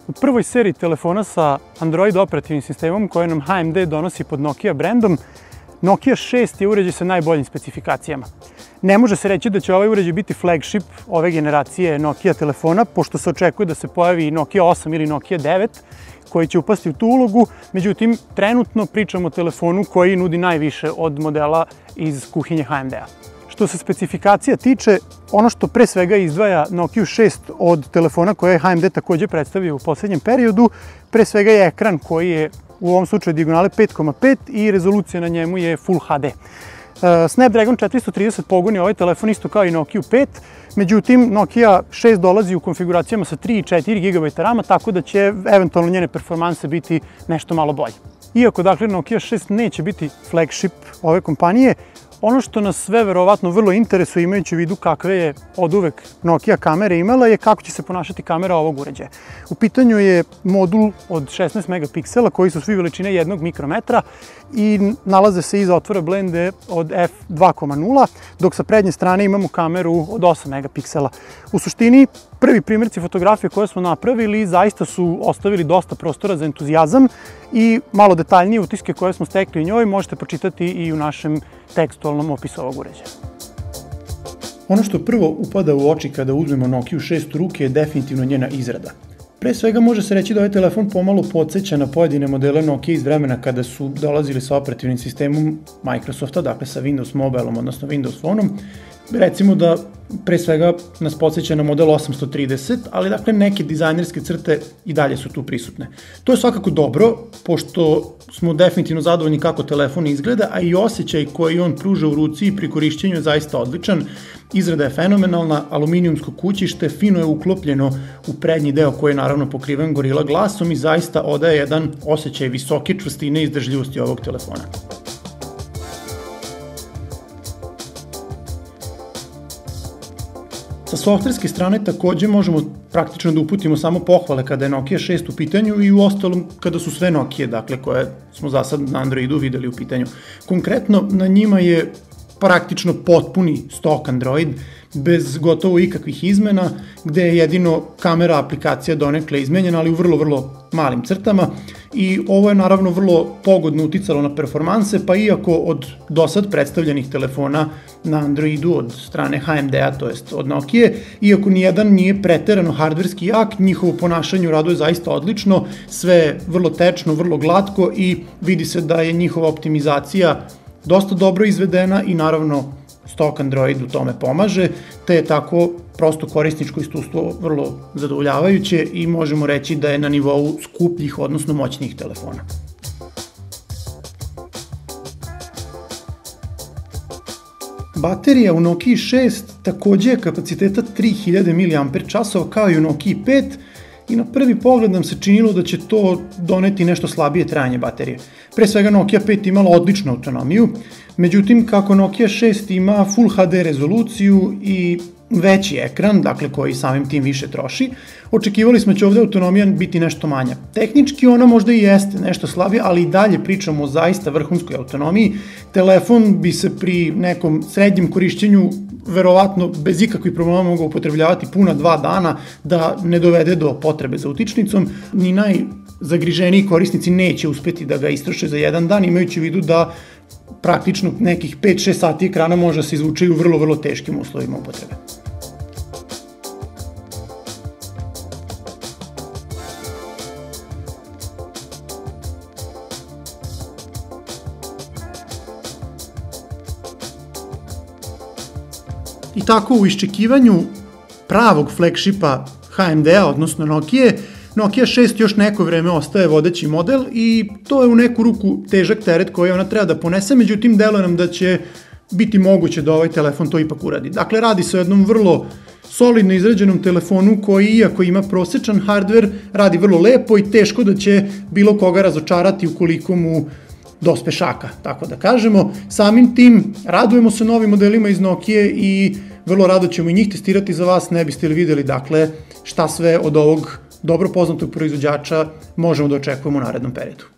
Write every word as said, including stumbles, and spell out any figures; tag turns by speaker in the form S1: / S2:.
S1: U prvoj seriji telefona sa Android operativnim sistemom koje nam H M D donosi pod Nokia brendom, Nokia šest je uređaj sa najboljim specifikacijama. Ne može se reći da će ovaj uređaj biti flagship ove generacije Nokia telefona, pošto se očekuje da se pojavi Nokia osam ili Nokia devet, koji će upasti u tu ulogu, međutim, trenutno pričamo o telefonu koji nudi najviše od modela iz kuhinje H M D-a. Što se specifikacija tiče, ono što pre svega izdvaja Nokia šest od telefona koje je H M D takođe predstavio u poslednjem periodu, pre svega je ekran koji je u ovom slučaju dijagonale pet zarez pet i rezolucija na njemu je Full H D. Snapdragon četiristo trideset pogoni ovaj telefon isto kao i Nokia pet, međutim Nokia šest dolazi u konfiguracijama sa tri i četiri gigabajta rama, tako da će eventualno njene performanse biti nešto malo bolje. Iako dakle Nokia šest neće biti flagship ove kompanije, ono što nas sve verovatno vrlo interesuje, imajući u vidu kakve je oduvek Nokia kamere imala, je kako će se ponašati kamera ovog uređaja. U pitanju je modul od šesnaest megapiksela koji su svi veličine jednog mikrometra i nalaze se iza otvora blende od f dva zarez nula, dok sa prednje strane imamo kameru od osam megapiksela. U suštini, prvi primjerci fotografije koje smo napravili zaista su ostavili dosta prostora za entuzijazam i malo detaljnije utiske koje smo stekli u njoj možete pročitati i u našem tekstualnom opisu ovog uređaja. Ono što prvo upada u oči kada uzmemo Nokia šest u ruke je definitivno njena izrada. Pre svega može se reći da ovaj telefon pomalo podsjeća na pojedine modele Nokia iz vremena kada su dolazili sa operativnim sistemom Microsofta, dakle sa Windows Mobileom, odnosno Windows Phoneom. Recimo da pre svega nas podsjeća na model osamsto trideset, ali dakle neke dizajnerske crte i dalje su tu prisutne. To je svakako dobro, pošto smo definitivno zadovoljni kako telefon izgleda, a i osjećaj koji on pruža u ruci i pri korišćenju je zaista odličan. Izrada je fenomenalna, aluminijumsko kućište, fino je uklopljeno u prednji deo koji je naravno pokriven Gorilla Glassom i zaista odaje jedan osjećaj visoke čvrstine i izdržljivosti ovog telefona. Sa softverske strane takođe možemo praktično da uputimo samo pohvale kada je Nokia šest u pitanju i u ostalom kada su sve Nokia, dakle koje smo za sad na Androidu videli u pitanju. Konkretno na njima je praktično potpuni stok Android, bez gotovo ikakvih izmena, gde je jedino kamera aplikacija donekle izmenjena, ali u vrlo, vrlo malim crtama. I ovo je naravno vrlo pogodno uticalo na performanse, pa iako od dosad predstavljenih telefona na Androidu od strane H M D-a, to jest od Nokia, iako nijedan nije preterano hardverski jak, njihovo ponašanje u radu je zaista odlično, sve je vrlo tečno, vrlo glatko i vidi se da je njihova optimizacija dosta dobro izvedena i naravno stok Android u tome pomaže, te je tako prosto korisničko iskustvo vrlo zadovoljavajuće i možemo reći da je na nivou skupljih, odnosno moćnijih telefona. Baterija u Nokia šest takođe je kapaciteta tri hiljade miliamper časova kao i u Nokia pet i na prvi pogled nam se činilo da će to doneti nešto slabije trajanje baterije. Pre svega Nokia pet imala odličnu autonomiju, međutim kako Nokia šest ima Full H D rezoluciju i veći ekran, dakle koji samim tim više troši, očekivali smo da će ovde autonomija biti nešto manja. Tehnički ona možda i jeste nešto slabija, ali i dalje pričamo o zaista vrhunskoj autonomiji. Telefon bi se pri nekom srednjem korišćenju verovatno bez ikakvih problema mogao upotrebljavati puna dva dana da ne dovede do potrebe za utičnicom. Ni najzagriženiji korisnici neće uspeti da ga istroše za jedan dan, imajući u vidu da praktično nekih pet do šest sati ekrana može se izvuče u vrlo, vrlo teškim uslovima upotrebe. I tako u iščekivanju pravog flagshipa H M D-a, odnosno Nokia, Nokia šest još neko vreme ostaje vodeći model i to je u neku ruku težak teret koji ona treba da ponese, međutim deluje nam da će biti moguće da ovaj telefon to ipak uradi. Dakle, radi se o jednom vrlo solidno izrađenom telefonu koji, iako ima prosečan hardver, radi vrlo lepo i teško da će bilo koga razočarati ukoliko mu dospe šaka, tako da kažemo. Samim tim, radujemo se novim modelima iz Nokia i vrlo rado ćemo i njih testirati za vas, ne biste li videli, dakle, šta sve od ovog dobro poznatog proizvođača možemo da očekujemo u narednom periodu.